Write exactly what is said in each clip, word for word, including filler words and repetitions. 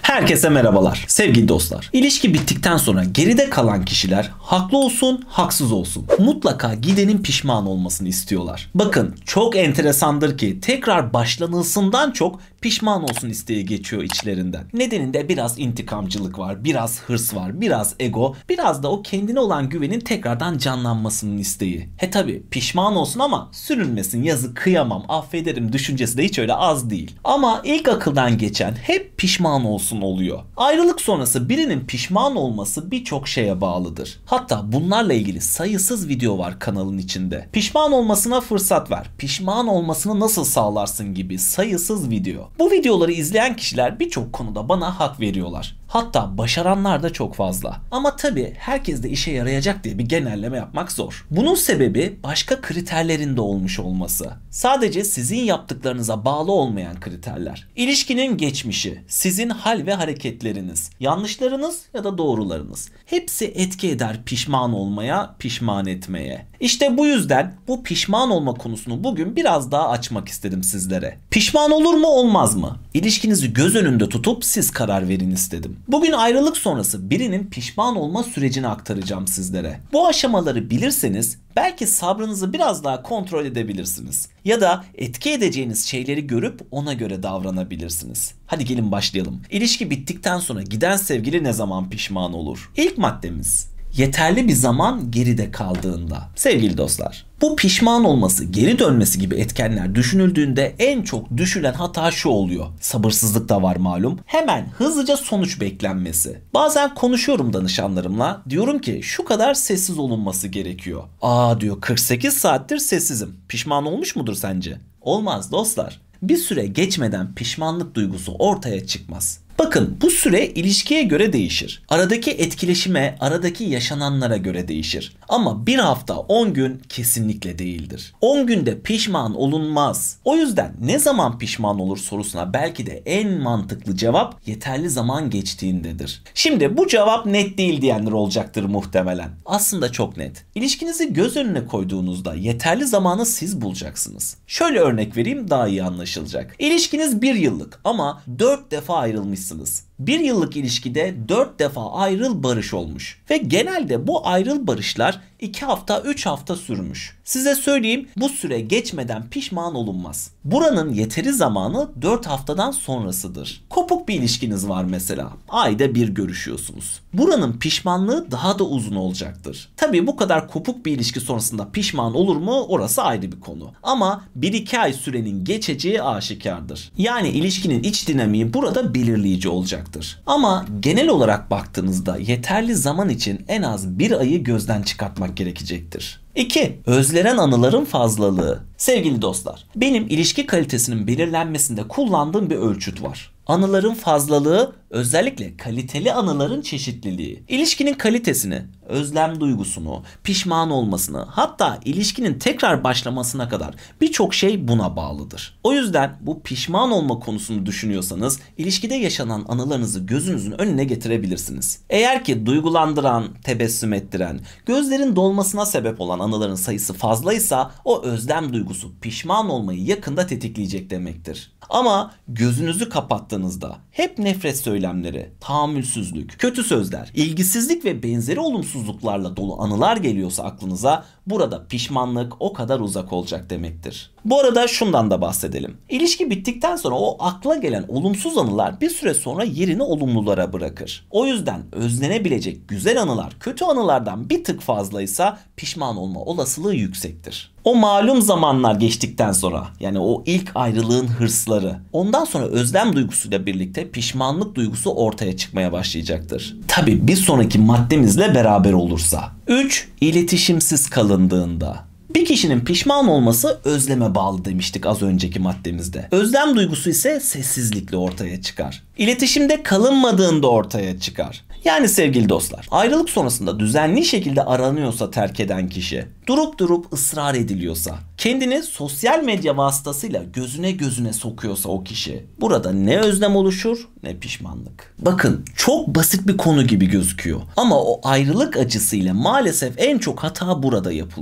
Herkese merhabalar. Sevgili dostlar, ilişki bittikten sonra geride kalan kişiler haklı olsun, haksız olsun, mutlaka gidenin pişman olmasını istiyorlar. Bakın, çok enteresandır ki tekrar başlanılsından çok pişman olsun isteği geçiyor içlerinden. Nedeninde biraz intikamcılık var, biraz hırs var, biraz ego, biraz da o kendine olan güvenin tekrardan canlanmasının isteği. He tabi pişman olsun ama sürünmesin, yazık, kıyamam, affederim düşüncesi de hiç öyle az değil. Ama ilk akıldan geçen hep pişman olsun oluyor. Ayrılık sonrası birinin pişman olması birçok şeye bağlıdır. Hatta bunlarla ilgili sayısız video var kanalın içinde. Pişman olmasına fırsat ver, pişman olmasını nasıl sağlarsın gibi sayısız video. Bu videoları izleyen kişiler birçok konuda bana hak veriyorlar. Hatta başaranlar da çok fazla. Ama tabii herkes de işe yarayacak diye bir genelleme yapmak zor. Bunun sebebi başka kriterlerin de olmuş olması. Sadece sizin yaptıklarınıza bağlı olmayan kriterler. İlişkinin geçmişi, sizin hal ve hareketleriniz, yanlışlarınız ya da doğrularınız. Hepsi etki eder pişman olmaya, pişman etmeye. İşte bu yüzden bu pişman olma konusunu bugün biraz daha açmak istedim sizlere. Pişman olur mu olmaz mı? İlişkinizi göz önünde tutup siz karar verin istedim. Bugün ayrılık sonrası birinin pişman olma sürecini aktaracağım sizlere. Bu aşamaları bilirseniz belki sabrınızı biraz daha kontrol edebilirsiniz. Ya da etki edeceğiniz şeyleri görüp ona göre davranabilirsiniz. Hadi gelin başlayalım. İlişki bittikten sonra giden sevgili ne zaman pişman olur? İlk maddemiz: yeterli bir zaman geride kaldığında. Sevgili dostlar, bu pişman olması, geri dönmesi gibi etkenler düşünüldüğünde en çok düşülen hata şu oluyor. Sabırsızlık da var malum. Hemen hızlıca sonuç beklenmesi. Bazen konuşuyorum danışanlarımla. Diyorum ki şu kadar sessiz olunması gerekiyor. Aa diyor, kırk sekiz saattir sessizim. Pişman olmuş mudur sence? Olmaz dostlar. Bir süre geçmeden pişmanlık duygusu ortaya çıkmaz. Bakın, bu süre ilişkiye göre değişir. Aradaki etkileşime, aradaki yaşananlara göre değişir. Ama bir hafta on gün kesinlikle değildir. on günde pişman olunmaz. O yüzden ne zaman pişman olur sorusuna belki de en mantıklı cevap yeterli zaman geçtiğindedir. Şimdi bu cevap net değil diyenler olacaktır muhtemelen. Aslında çok net. İlişkinizi göz önüne koyduğunuzda yeterli zamanı siz bulacaksınız. Şöyle örnek vereyim, daha iyi anlaşılacak. İlişkiniz bir yıllık ama dört defa ayrılmışsınız. Bir yıllık ilişkide dört defa ayrıl barış olmuş. Ve genelde bu ayrıl barışlar iki hafta üç hafta sürmüş. Size söyleyeyim, bu süre geçmeden pişman olunmaz. Buranın yeteri zamanı dört haftadan sonrasıdır. Kopuk bir ilişkiniz var mesela. Ayda bir görüşüyorsunuz. Buranın pişmanlığı daha da uzun olacaktır. Tabii bu kadar kopuk bir ilişki sonrasında pişman olur mu, orası ayrı bir konu. Ama bir iki ay sürenin geçeceği aşikardır. Yani ilişkinin iç dinamiği burada belirleyici olacaktır. Ama genel olarak baktığınızda yeterli zaman için en az bir ayı gözden çıkartmak gerekecektir. iki. Özlenen anıların fazlalığı. Sevgili dostlar, benim ilişki kalitesinin belirlenmesinde kullandığım bir ölçüt var. Anıların fazlalığı, özellikle kaliteli anıların çeşitliliği. İlişkinin kalitesini, özlem duygusunu, pişman olmasını, hatta ilişkinin tekrar başlamasına kadar birçok şey buna bağlıdır. O yüzden bu pişman olma konusunu düşünüyorsanız ilişkide yaşanan anılarınızı gözünüzün önüne getirebilirsiniz. Eğer ki duygulandıran, tebessüm ettiren, gözlerin dolmasına sebep olan anıların sayısı fazlaysa o özlem duygusu pişman olmayı yakında tetikleyecek demektir. Ama gözünüzü kapattığınızda hep nefret söylemleri, tahammülsüzlük, kötü sözler, ilgisizlik ve benzeri olumsuzluklarla dolu anılar geliyorsa aklınıza, burada pişmanlık o kadar uzak olacak demektir. Bu arada şundan da bahsedelim. İlişki bittikten sonra o akla gelen olumsuz anılar bir süre sonra yerini olumlulara bırakır. O yüzden özlenebilecek güzel anılar kötü anılardan bir tık fazlaysa pişman olma olasılığı yüksektir. O malum zamanlar geçtikten sonra, yani o ilk ayrılığın hırsları, ondan sonra özlem duygusuyla birlikte pişmanlık duygusu ortaya çıkmaya başlayacaktır. Tabii bir sonraki maddemizle beraber olursa. üç. İletişimsiz kalındığında. Bir kişinin pişman olması özleme bağlı demiştik az önceki maddemizde. Özlem duygusu ise sessizlikle ortaya çıkar. İletişimde kalınmadığında ortaya çıkar. Yani sevgili dostlar, ayrılık sonrasında düzenli şekilde aranıyorsa terk eden kişi, durup durup ısrar ediliyorsa, kendini sosyal medya vasıtasıyla gözüne gözüne sokuyorsa o kişi, burada ne özlem oluşur ne pişmanlık. Bakın, çok basit bir konu gibi gözüküyor ama o ayrılık acısıyla maalesef en çok hata burada yapılıyor.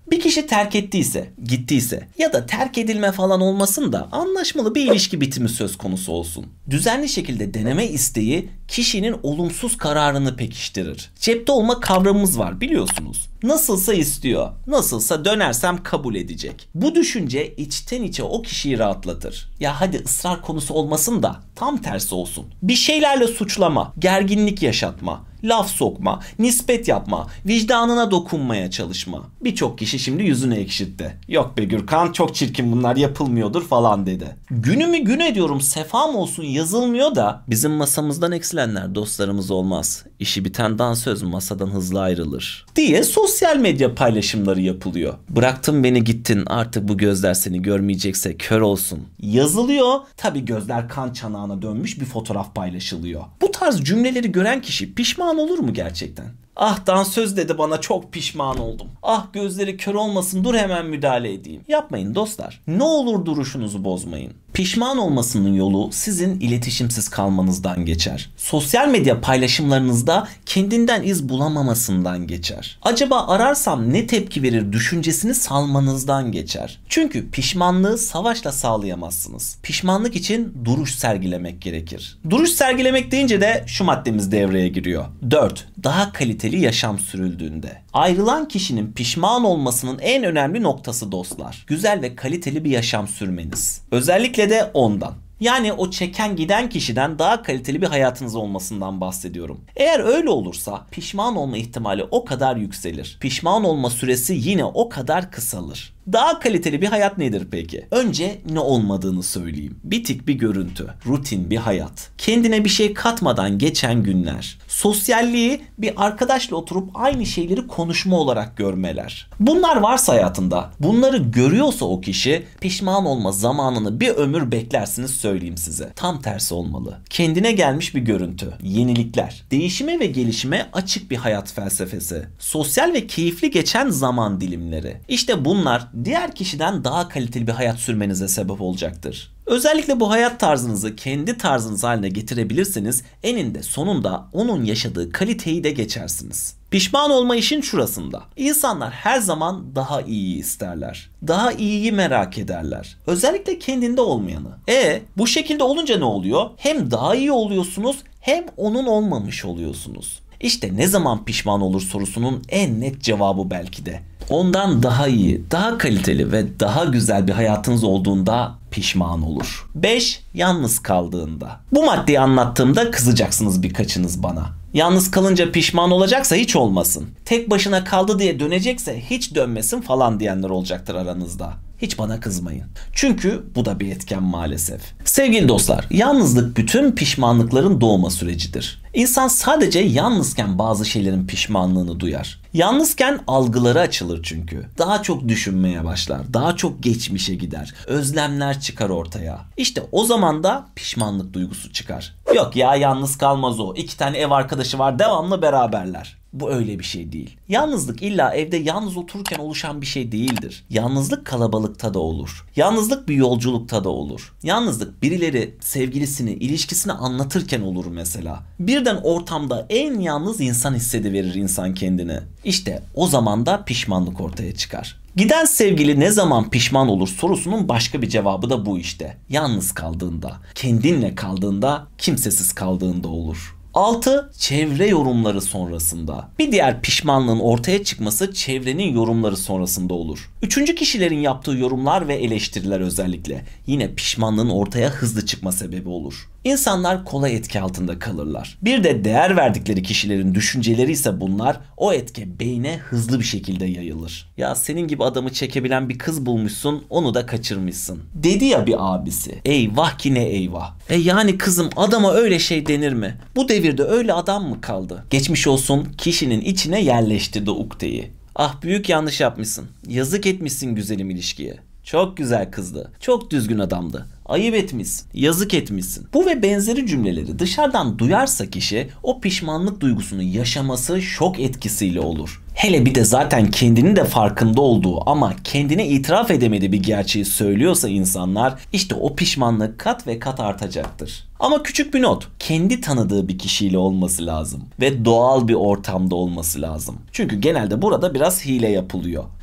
Bir kişi terk ettiyse, gittiyse ya da terk edilme falan olmasın da anlaşmalı bir ilişki bitimi söz konusu olsun. Düzenli şekilde deneme isteği kişinin olumsuz kararını pekiştirir. Cepte olma kavramımız var biliyorsunuz. Nasılsa istiyor, nasılsa dönersem kabul edecek. Bu düşünce içten içe o kişiyi rahatlatır. Ya hadi ısrar konusu olmasın da tam tersi olsun. Bir şeylerle suçlama, gerginlik yaşatma, laf sokma, nispet yapma, vicdanına dokunmaya çalışma. Birçok kişi şimdi yüzünü ekşitti. Yok be Gürkan, çok çirkin, bunlar yapılmıyordur falan dedi. Günümü gün ediyorum, sefam olsun yazılmıyor da bizim masamızdan eksilenler dostlarımız olmaz. İşi biten dansöz masadan hızlı ayrılır diye sosyal medya paylaşımları yapılıyor. Bıraktın beni gittin, artık bu gözler seni görmeyecekse kör olsun yazılıyor. Tabi gözler kan çanağına dönmüş bir fotoğraf paylaşılıyor. Bu tarz cümleleri gören kişi pişman olur mu gerçekten? Ah dansöz dedi bana, çok pişman oldum. Ah gözleri kör olmasın, dur hemen müdahale edeyim. Yapmayın dostlar. Ne olur duruşunuzu bozmayın. Pişman olmasının yolu sizin iletişimsiz kalmanızdan geçer. Sosyal medya paylaşımlarınızda kendinden iz bulamamasından geçer. Acaba ararsam ne tepki verir düşüncesini salmanızdan geçer. Çünkü pişmanlığı savaşla sağlayamazsınız. Pişmanlık için duruş sergilemek gerekir. Duruş sergilemek deyince de şu maddemiz devreye giriyor. dört. Daha kaliteli yaşam sürüldüğünde. Ayrılan kişinin pişman olmasının en önemli noktası dostlar, güzel ve kaliteli bir yaşam sürmeniz. Özellikle de ondan. Yani o çeken giden kişiden daha kaliteli bir hayatınız olmasından bahsediyorum. Eğer öyle olursa pişman olma ihtimali o kadar yükselir. Pişman olma süresi yine o kadar kısalır. Daha kaliteli bir hayat nedir peki? Önce ne olmadığını söyleyeyim. Bitik bir görüntü, rutin bir hayat, kendine bir şey katmadan geçen günler, sosyalliği bir arkadaşla oturup aynı şeyleri konuşma olarak görmeler. Bunlar varsa hayatında, bunları görüyorsa o kişi, pişman olma zamanını bir ömür beklersiniz söyleyeyim size. Tam tersi olmalı. Kendine gelmiş bir görüntü, yenilikler, değişime ve gelişime açık bir hayat felsefesi, sosyal ve keyifli geçen zaman dilimleri. İşte bunlar diğer kişiden daha kaliteli bir hayat sürmenize sebep olacaktır. Özellikle bu hayat tarzınızı kendi tarzınız haline getirebilirseniz eninde sonunda onun yaşadığı kaliteyi de geçersiniz. Pişman olma işin şurasında. İnsanlar her zaman daha iyiyi isterler. Daha iyiyi merak ederler. Özellikle kendinde olmayanı. E bu şekilde olunca ne oluyor? Hem daha iyi oluyorsunuz hem onun olmamış oluyorsunuz. İşte ne zaman pişman olur sorusunun en net cevabı belki de. Ondan daha iyi, daha kaliteli ve daha güzel bir hayatınız olduğunda pişman olur. beş. Yalnız kaldığında. Bu maddeyi anlattığımda kızacaksınız birkaçınız bana. Yalnız kalınca pişman olacaksa hiç olmasın. Tek başına kaldı diye dönecekse hiç dönmesin falan diyenler olacaktır aranızda. Hiç bana kızmayın. Çünkü bu da bir etken maalesef. Sevgili dostlar, yalnızlık bütün pişmanlıkların doğma sürecidir. İnsan sadece yalnızken bazı şeylerin pişmanlığını duyar. Yalnızken algıları açılır çünkü. Daha çok düşünmeye başlar. Daha çok geçmişe gider. Özlemler çıkar ortaya. İşte o zaman da pişmanlık duygusu çıkar. Yok ya, yalnız kalmaz o. İki tane ev arkadaşı var, devamlı beraberler. Bu öyle bir şey değil. Yalnızlık illa evde yalnız otururken oluşan bir şey değildir. Yalnızlık kalabalıkta da olur. Yalnızlık bir yolculukta da olur. Yalnızlık birileri sevgilisini, ilişkisini anlatırken olur mesela. Birden ortamda en yalnız insan hissediverir insan kendini. İşte o zaman da pişmanlık ortaya çıkar. Giden sevgili ne zaman pişman olur sorusunun başka bir cevabı da bu işte. Yalnız kaldığında, kendinle kaldığında, kimsesiz kaldığında olur. altı. Çevre yorumları sonrasında. Bir diğer pişmanlığın ortaya çıkması çevrenin yorumları sonrasında olur. Üçüncü kişilerin yaptığı yorumlar ve eleştiriler özellikle yine pişmanlığın ortaya hızlı çıkma sebebi olur. İnsanlar kolay etki altında kalırlar. Bir de değer verdikleri kişilerin düşünceleri ise bunlar, o etki beyne hızlı bir şekilde yayılır. Ya senin gibi adamı çekebilen bir kız bulmuşsun, onu da kaçırmışsın. Dedi ya bir abisi. Eyvah ki ne eyvah. E yani kızım, adama öyle şey denir mi? Bu devirde öyle adam mı kaldı? Geçmiş olsun, kişinin içine yerleştirdi ukdeyi. Ah büyük yanlış yapmışsın. Yazık etmişsin güzelim ilişkiye. Çok güzel kızdı. Çok düzgün adamdı. Ayıp etmişsin. Yazık etmişsin. Bu ve benzeri cümleleri dışarıdan duyarsa kişi, o pişmanlık duygusunu yaşaması şok etkisiyle olur. Hele bir de zaten kendinin de farkında olduğu ama kendine itiraf edemediği bir gerçeği söylüyorsa insanlar, işte o pişmanlık kat ve kat artacaktır. Ama küçük bir not, kendi tanıdığı bir kişiyle olması lazım ve doğal bir ortamda olması lazım. Çünkü genelde burada biraz hile yapılıyor.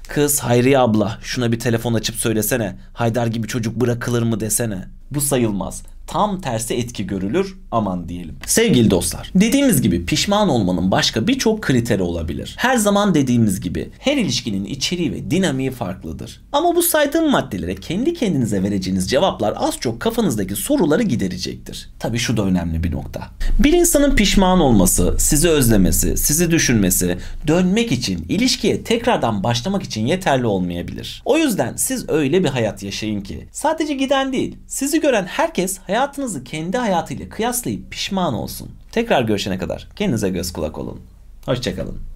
Kız Hayriye abla şuna bir telefon açıp söylesene. Haydar gibi çocuk bırakılır mı desene. Bu sayılmaz. Tam tersi etki görülür, aman diyelim. Sevgili dostlar, dediğimiz gibi pişman olmanın başka birçok kriteri olabilir. Her zaman dediğimiz gibi her ilişkinin içeriği ve dinamiği farklıdır. Ama bu saydığım maddelere kendi kendinize vereceğiniz cevaplar az çok kafanızdaki soruları giderecektir. Tabii şu da önemli bir nokta. Bir insanın pişman olması, sizi özlemesi, sizi düşünmesi, dönmek için, ilişkiye tekrardan başlamak için yeterli olmayabilir. O yüzden siz öyle bir hayat yaşayın ki sadece giden değil, sizi gören herkes hayatınızı kendi hayatıyla kıyaslayıp pişman olsun. Tekrar görüşene kadar kendinize göz kulak olun. Hoşça kalın.